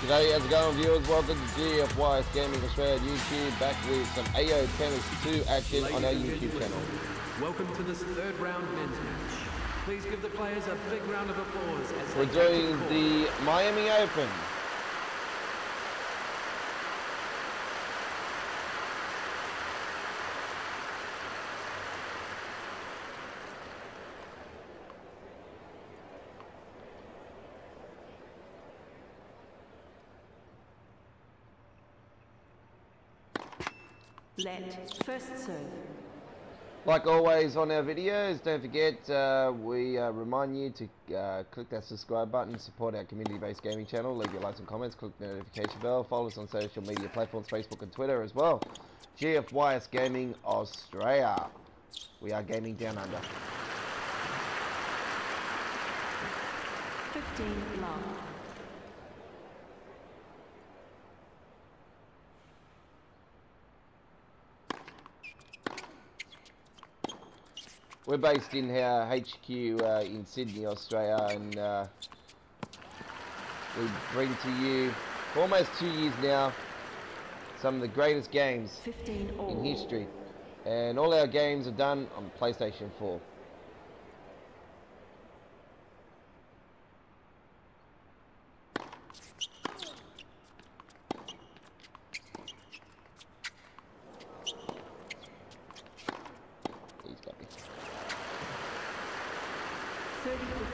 G'day, how's it going, viewers? Welcome to GFYS Gaming Australia YouTube, back with some AO Tennis 2 action on our YouTube channel. Welcome to this third round men's match. Please give the players a big round of applause as we're doing the Miami Open. Let first serve. Like always on our videos, don't forget we remind you to click that subscribe button, support our community-based gaming channel, leave your likes and comments, click the notification bell, follow us on social media platforms, Facebook and Twitter as well. GFYS Gaming Australia. We are gaming down under. 15 love. We're based in our HQ in Sydney, Australia, and we bring to you for almost 2 years now some of the greatest games in history. And all our games are done on PlayStation 4. He's got me. 30-15.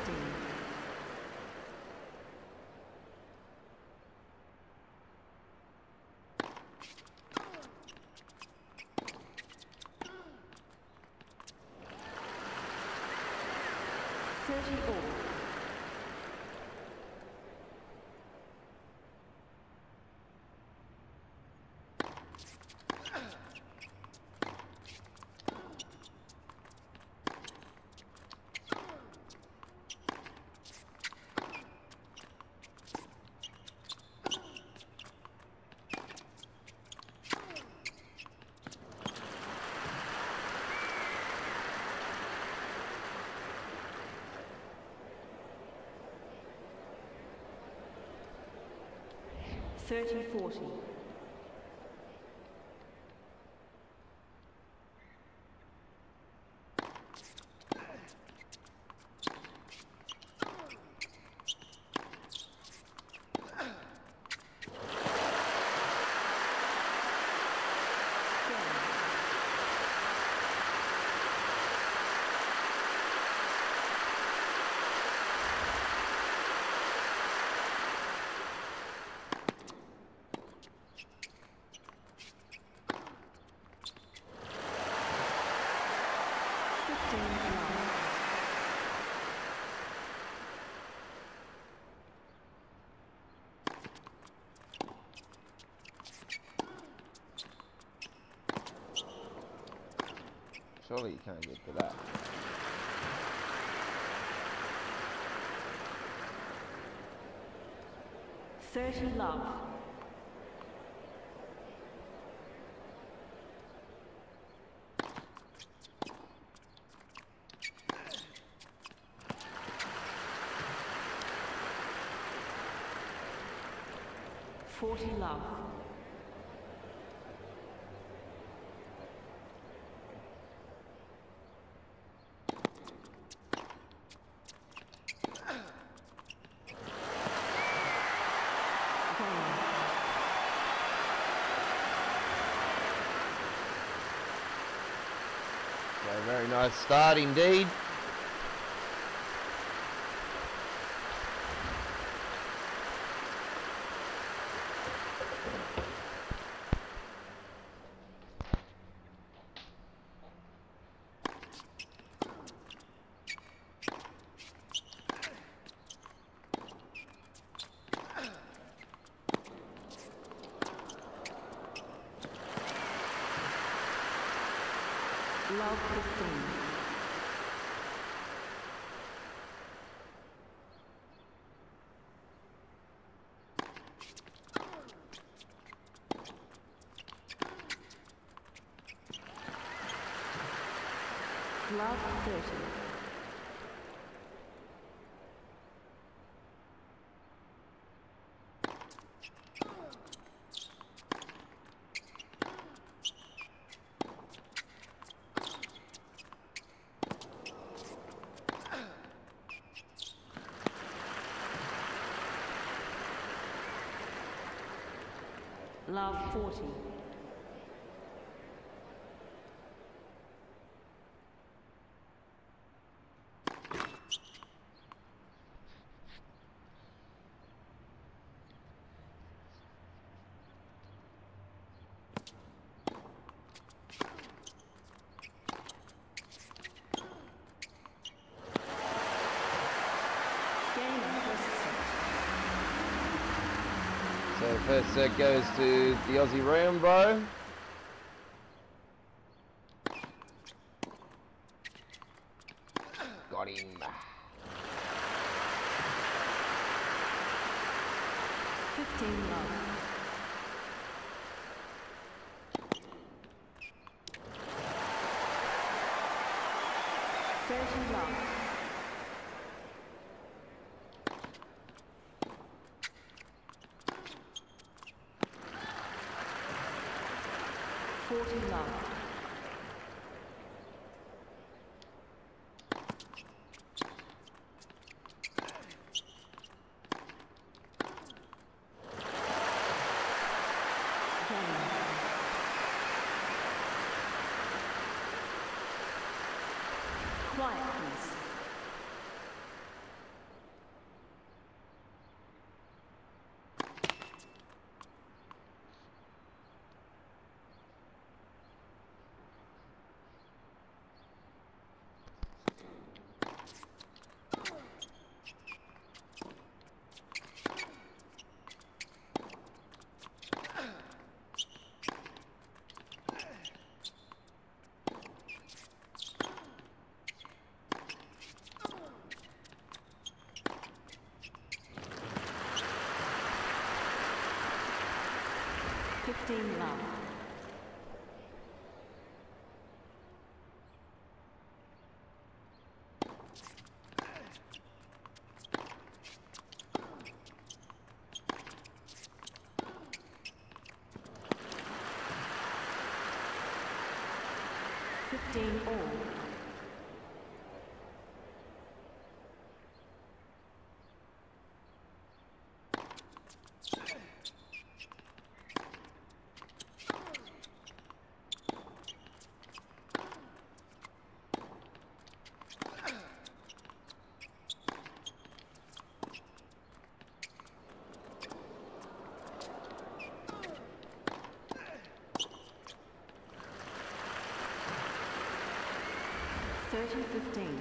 Thirty 40. Surely you can't get to that. Love. Love. Very nice start indeed. Love 15. Love 30. Love 40. So first set goes to the Aussie Rambo. Got him. 15 love. Love. 40 love. Quiet, please. Love. 15 all. 30-15.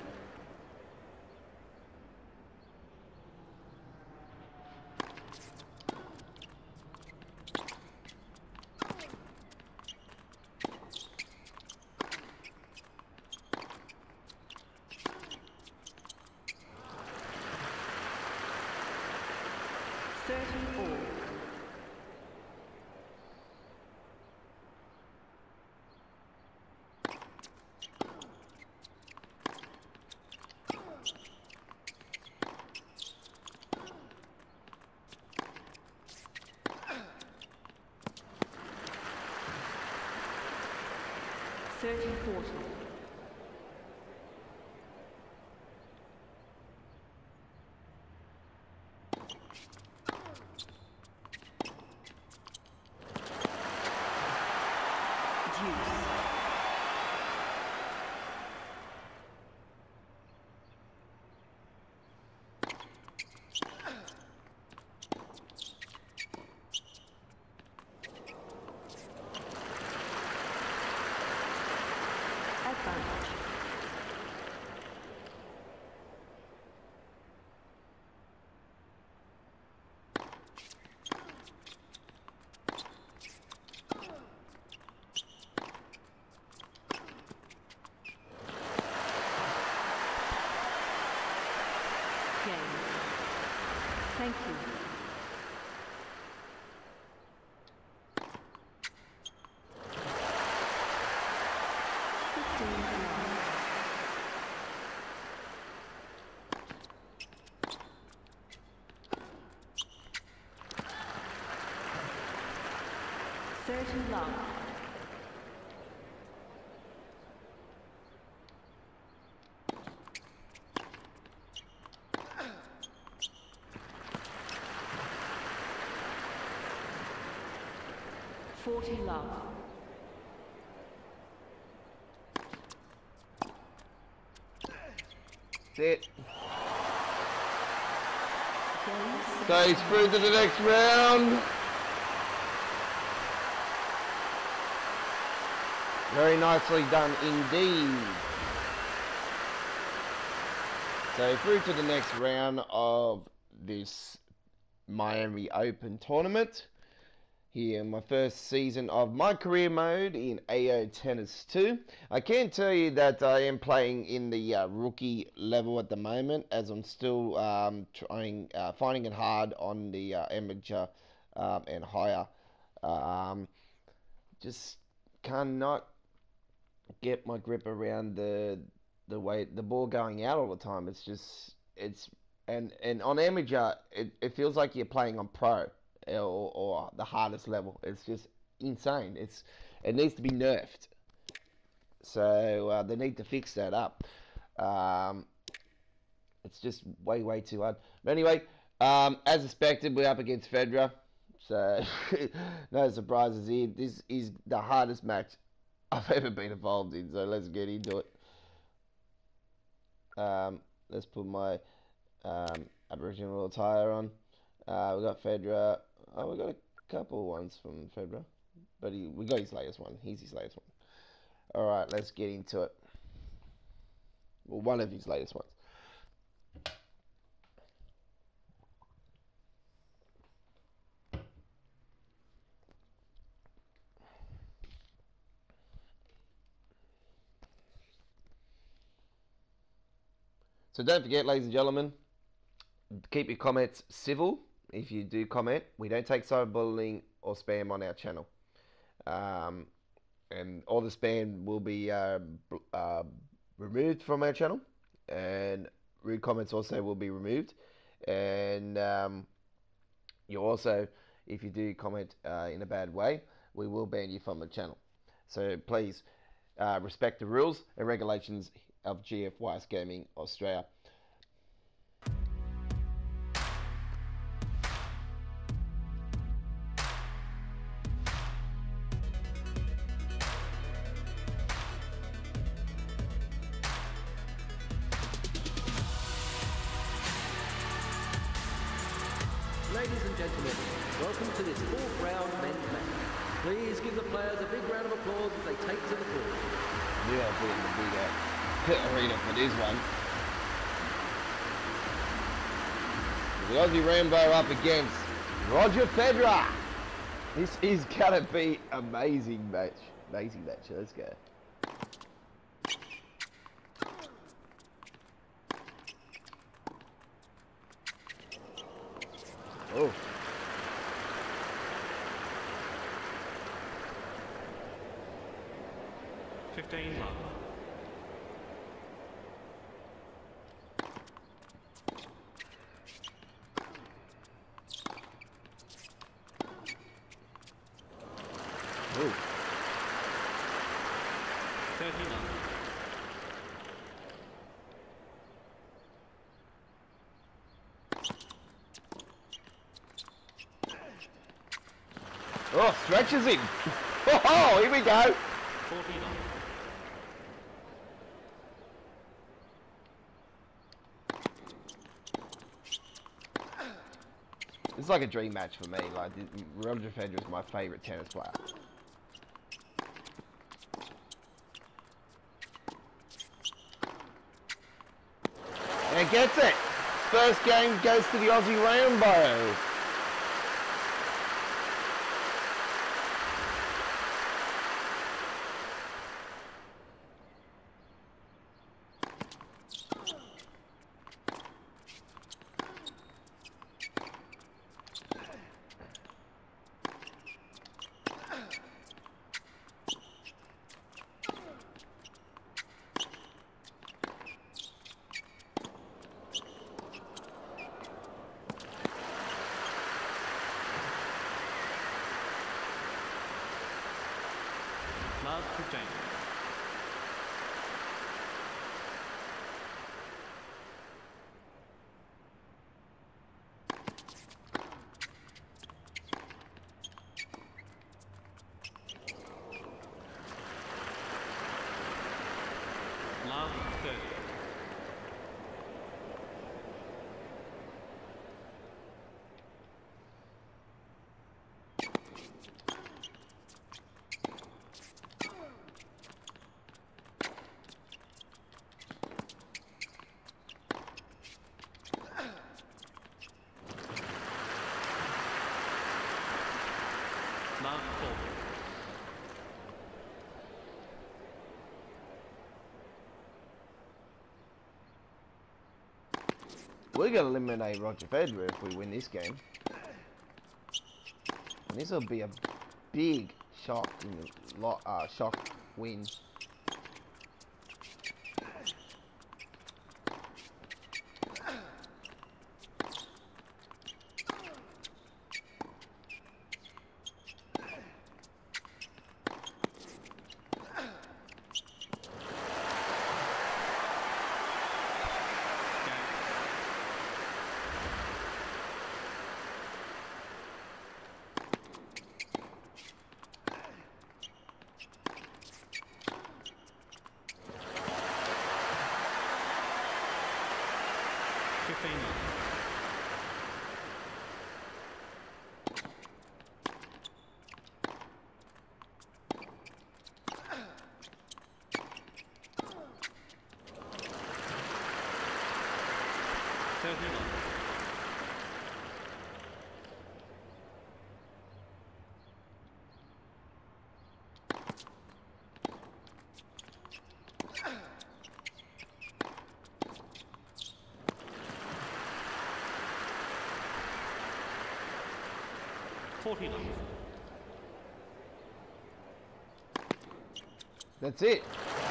Thank you. Love. 15 40 love. That's it. Game So he's through to the next round. Very nicely done indeed. So through to the next round of this Miami Open tournament. Here, my first season of my career mode in AO Tennis 2. I can tell you that I am playing in the rookie level at the moment, as I'm still finding it hard on the amateur and higher. Just cannot get my grip around the way the ball going out all the time. And on amateur it feels like you're playing on pro or the hardest level. It's just insane. It needs to be nerfed. So they need to fix that up. It's just way too hard. But anyway, as expected, we're up against Federer. So no surprises here. This is the hardest match I've ever been involved in. So let's get into it. Let's put my Aboriginal attire on. We got Federer. Oh, we got a couple ones from Federer, but we got his latest one. He's his latest one. All right, let's get into it. Well, one of his latest ones. So don't forget, ladies and gentlemen, keep your comments civil. If you do comment, we don't take cyberbullying or spam on our channel. And all the spam will be removed from our channel. And rude comments also will be removed. And you also, if you do comment in a bad way, we will ban you from the channel. So please respect the rules and regulations of GFYS Gaming Australia. Ladies and gentlemen, welcome to this fourth round men's match. Please give the players a big round of applause as they take to the court. Yeah, I'll put it in the big arena for this one. The Aussie Rambo up against Roger Federer. This is gonna be amazing match. Amazing match. Let's go. Oh. Love. Ooh. 30 love. Oh, stretches him. Oh, here we go. 40 love. It's like a dream match for me. Like, Roger Federer is my favourite tennis player. And gets it. First game goes to the Aussie Rambo. We're gonna eliminate Roger Federer if we win this game. And this will be a big shock shock win. That's it.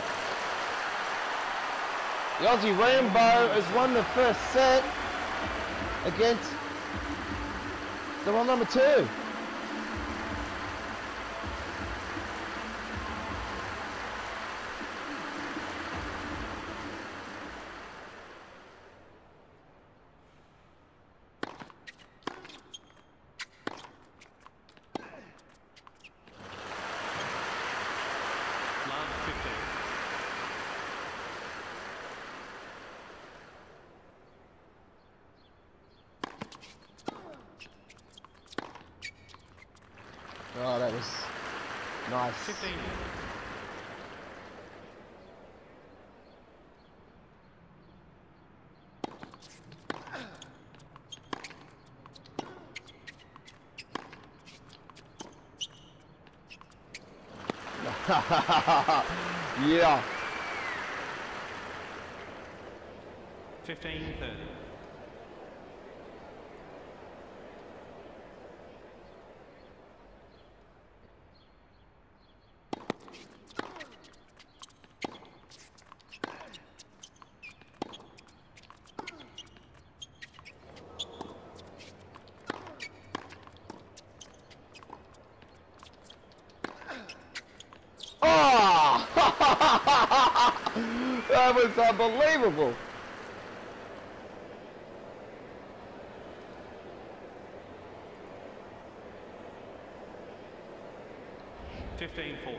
The Aussie Rambo has won the first set against the one number 2. Oh, that was nice. 15. Yeah. 15-30. Oh! That was unbelievable. Fifteen 40.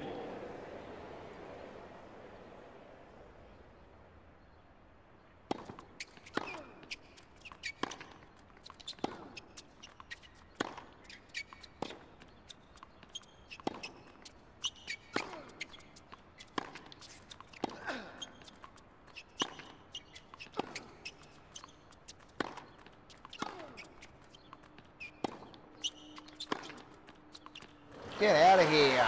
Get out of here.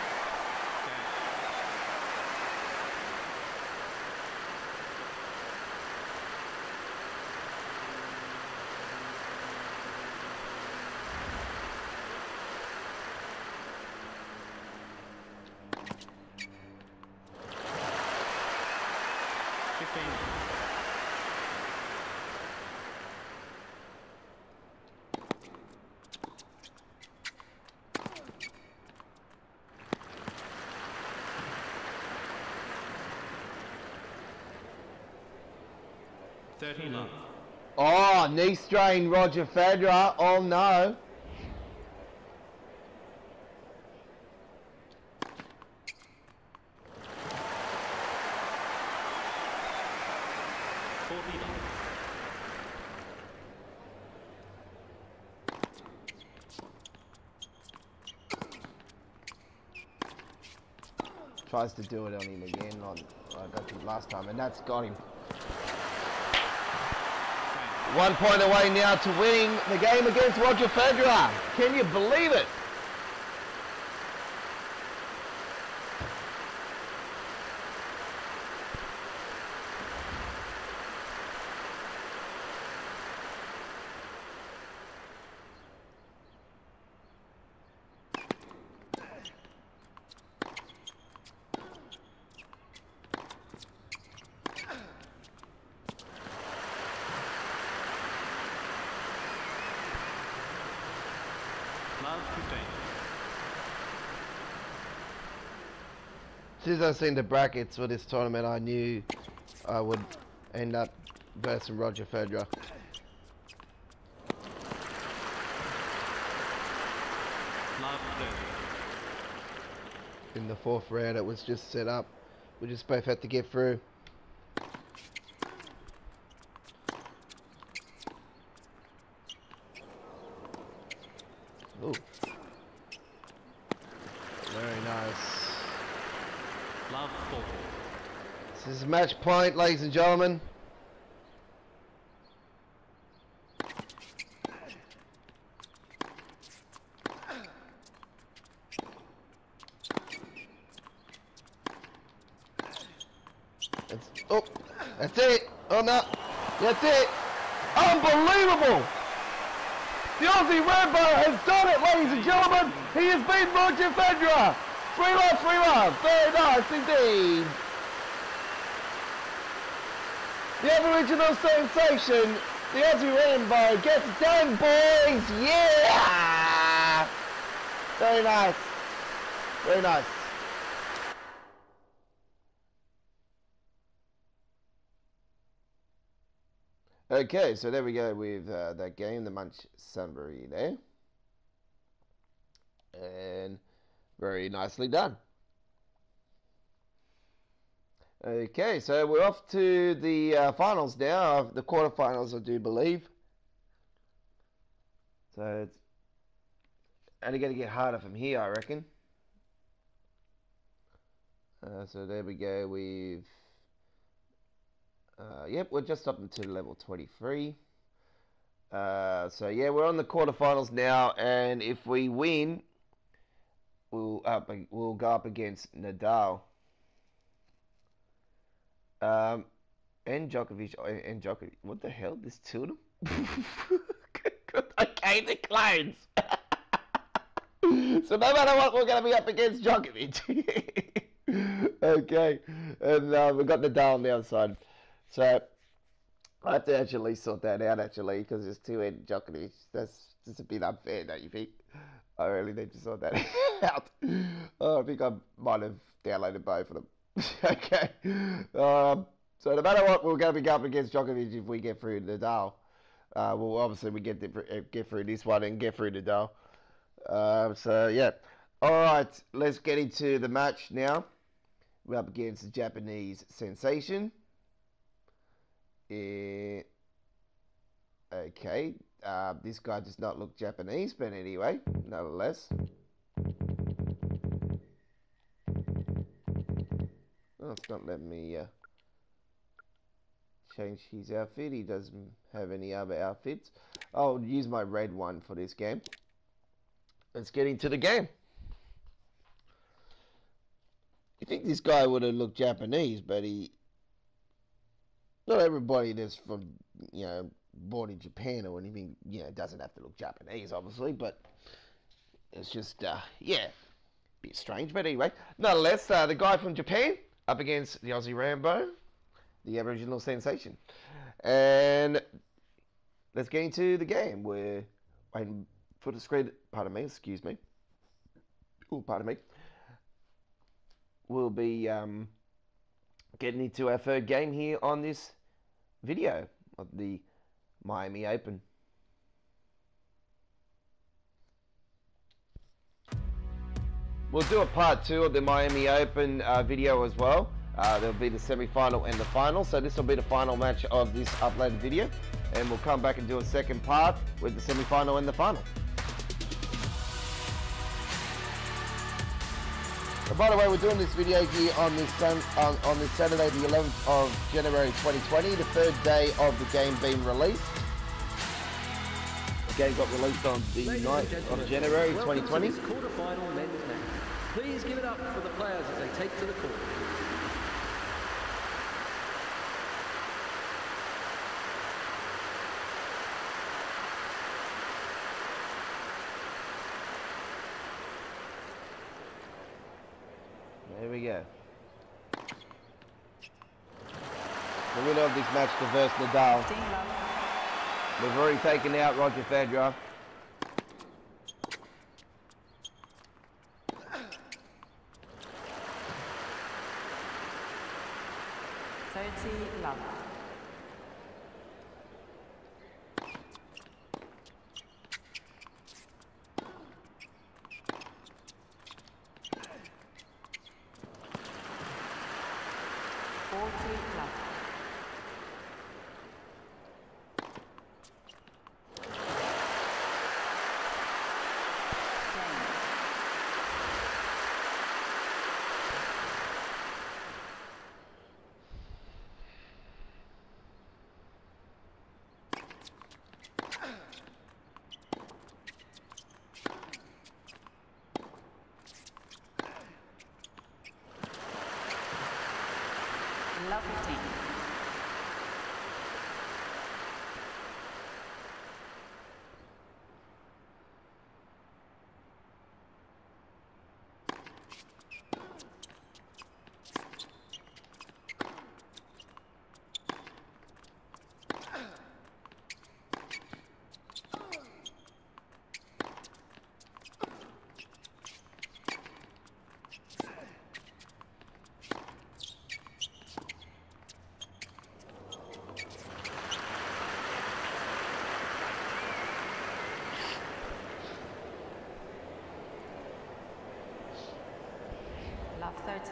Love. Oh, knee strain, Roger Federer. Oh no. Tries to do it on him again. I got him last time, and that's got him. 1 point away now to winning the game against Roger Federer. Can you believe it? 15. As soon as I seen the brackets for this tournament, I knew I would end up versing Roger Federer. Love 30. In the fourth round, it was just set up. We just both had to get through. Ooh. Very nice. Love 4. This is match point, ladies and gentlemen. Oh, that's it. Oh no, that's it. Unbelievable. The Aussie Rambo has done it, ladies and gentlemen. He has beaten Roger Federer. 3-1, 3-1. Very nice indeed. The Aboriginal sensation, the Aussie Rambo, gets it done, boys. Yeah. Very nice. Very nice. Okay, so there we go with that game, the Munch Sunbury there. And very nicely done. Okay, so we're off to the finals now, the quarterfinals I do believe. So it's only going to get harder from here, I reckon. So there we go with... yep, we're just up to level 23. So yeah, we're on the quarterfinals now, and if we win, we'll go up against Nadal. And Djokovic. What the hell? There's two of them? Okay, the clones. So no matter what, we're going to be up against Djokovic. Okay, and we've got Nadal on the other side. So I have to actually sort that out actually, because there's two-headed Djokovic. That's just a bit unfair, don't you think? I really need to sort that out. I think I might have downloaded both of them. Okay. So no matter what, we're going to be up against Djokovic if we get through Nadal. Well, obviously we get through this one and get through Nadal. So yeah. All right, let's get into the match now. We're up against the Japanese sensation. Okay, this guy does not look Japanese, but anyway, nonetheless. Oh, it's not letting me change his outfit. He doesn't have any other outfits. I'll use my red one for this game. Let's get into the game. You think this guy would have looked Japanese, but not everybody that's from, born in Japan or anything, doesn't have to look Japanese, obviously, but it's just, yeah, a bit strange, but anyway. Nonetheless, the guy from Japan up against the Aussie Rambo, the Aboriginal sensation. And let's get into the game. We're waiting for the screen, pardon me, excuse me. Oh, pardon me. We'll be getting into our third game here on this video of the Miami Open. We'll do a part 2 of the Miami Open video as well. There'll be the semi-final and the final. So this will be the final match of this uploaded video. And we'll come back and do a second part with the semi-final and the final. And by the way, we're doing this video here on this Saturday, the 11th of January 2020, the third day of the game being released. The game got released on the 9th of January 2020. Welcome to this quarterfinal men's match. Please give it up for the players as they take to the court. There we go. The winner of this match to versus Nadal. We've already taken out Roger Federer. love. Love. Love 15. Love 30.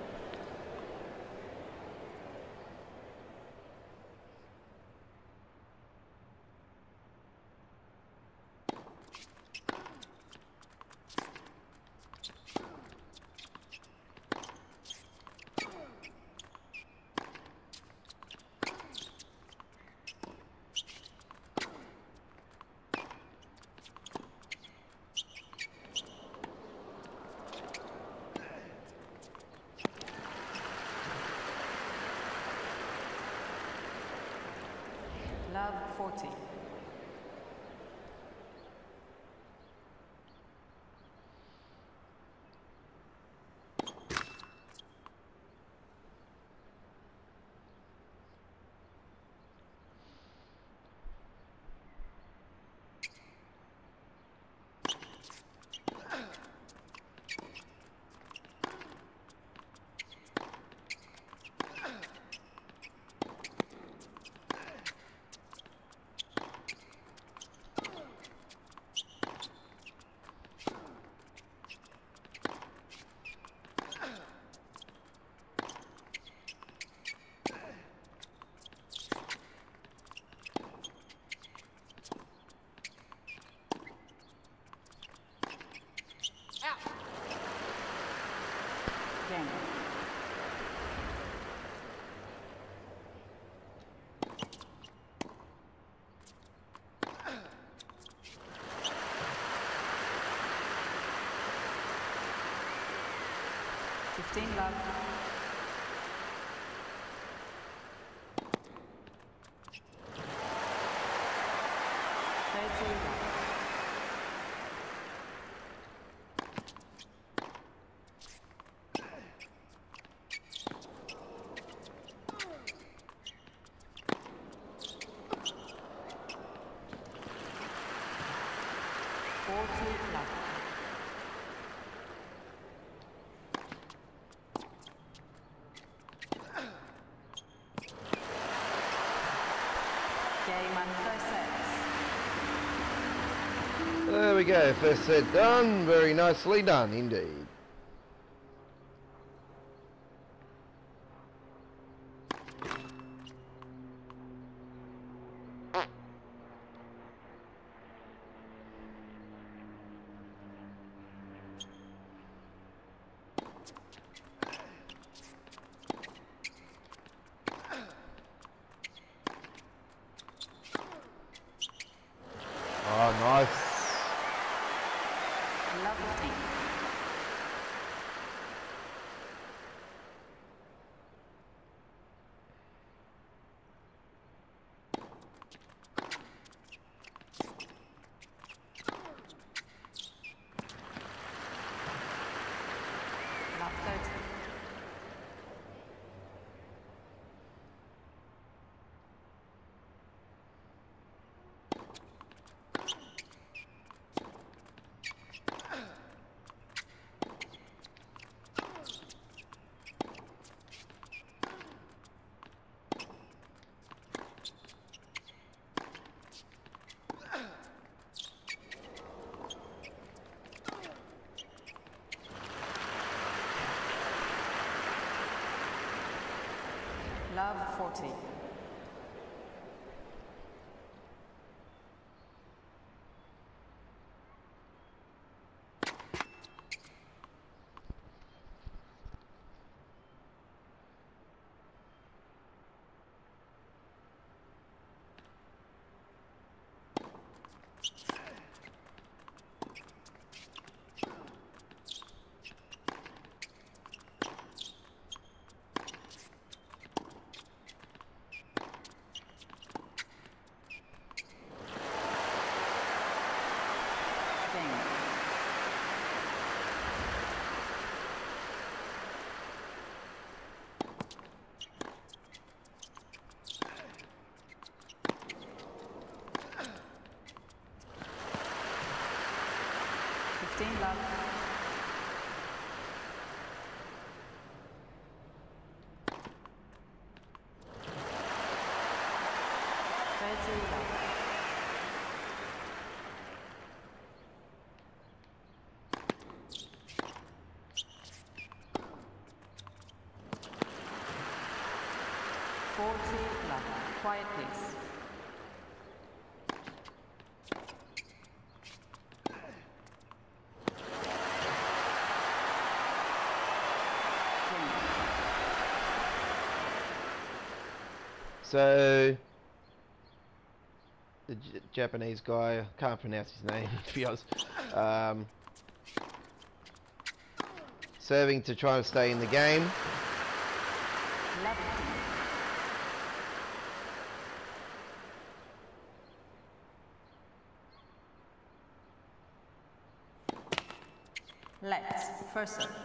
Love 40. Game. Love. 30 love. Game and first sets. There we go, first set done, very nicely done indeed. Oh, nice. Love 15. Love 40. Game. Love. Quiet, please. So the Japanese guy, I can't pronounce his name to be honest, serving to try and stay in the game. Let's first serve.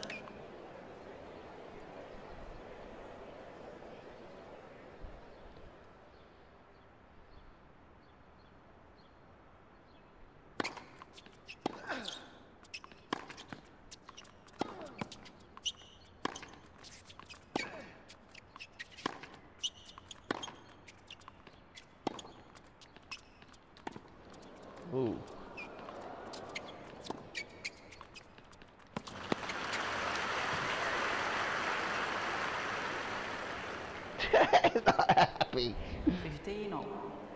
Ooh. Not happy. 15 all.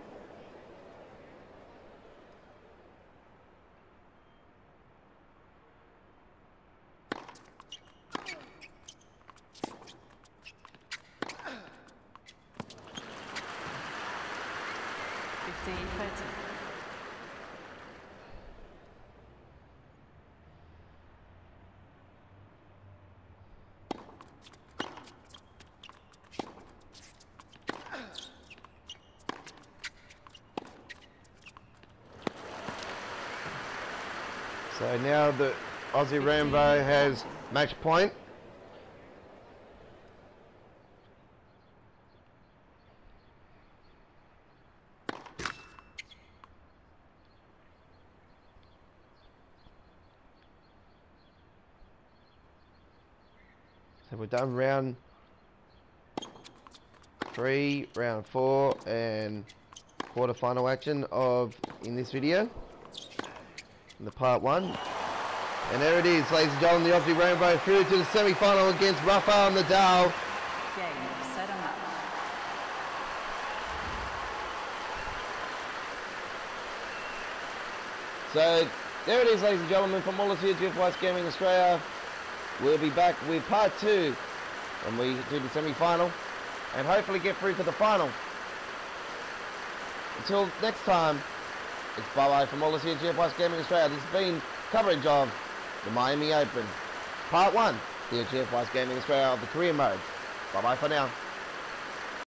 So now the Aussie Rambo has match point. So we're done round 3, round 4, and quarter-final action of in this video. In the part 1. And there it is, ladies and gentlemen, the Aussie Rainbow through to the semi-final against Rafael Nadal. Game, set him up. So there it is, ladies and gentlemen, from all of us here at GFY's Gaming Australia. We'll be back with part 2 when we do the semi-final and hopefully get through to the final. Until next time, it's bye-bye from all of us here at GFY's Gaming Australia. This has been coverage of the Miami Open. Part 1 here at GFY's Gaming Australia of the career mode. Bye-bye for now.